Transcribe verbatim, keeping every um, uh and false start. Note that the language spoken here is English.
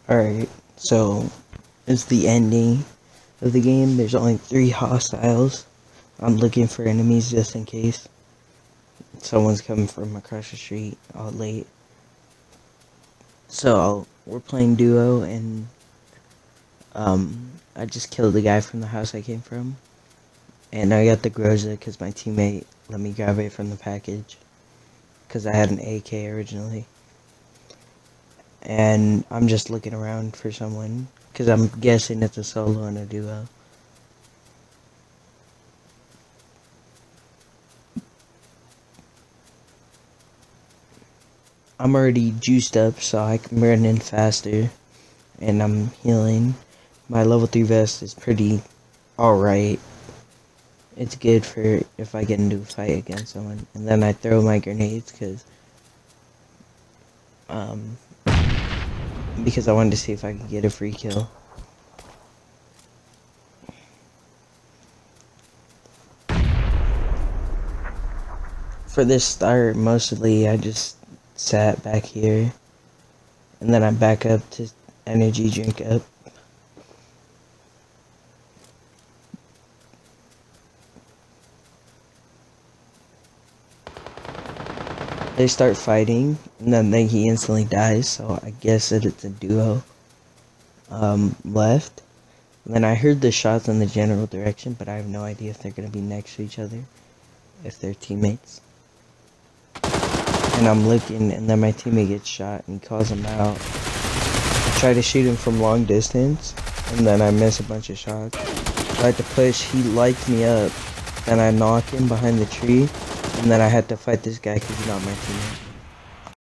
Alright, so it's the ending of the game. There's only three hostiles. I'm looking for enemies just in case someone's coming from across the street all late. So we're playing duo, and um, I just killed the guy from the house I came from, and I got the Groza because my teammate let me grab it from the package because I had an A K originally. And I'm just looking around for someone because I'm guessing it's a solo and a duo. I'm already juiced up so I can run in faster, and I'm healing. My level three vest is pretty alright. It's good for if I get into a fight against someone. And then I throw my grenades because um, because I wanted to see if I could get a free kill. For this start, mostly I just sat back here, and then I back up to energy drink up. They start fighting, and then they, he instantly dies, so I guess that it's a duo um, left. And then I heard the shots in the general direction, but I have no idea if they're going to be next to each other, if they're teammates. And I'm looking, and then my teammate gets shot, and he calls him out. I try to shoot him from long distance, and then I miss a bunch of shots. I had to push, he lights me up, then I knock him behind the tree, and then I had to fight this guy because he's not my teammate.